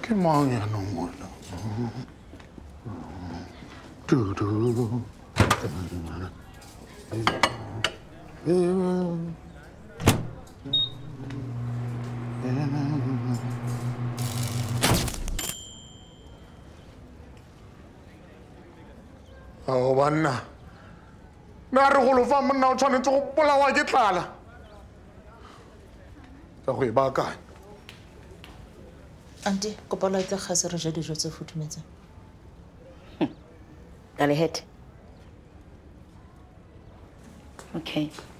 Ke mang ya no mona? Du du. Oh banna. Na re go lo fa monna o tshwanetse go polawa ke tlala. Ka go e baakanya. Auntie, kopola tsa khase re ja dijo tse futhumetseng. Dale, head. Okay.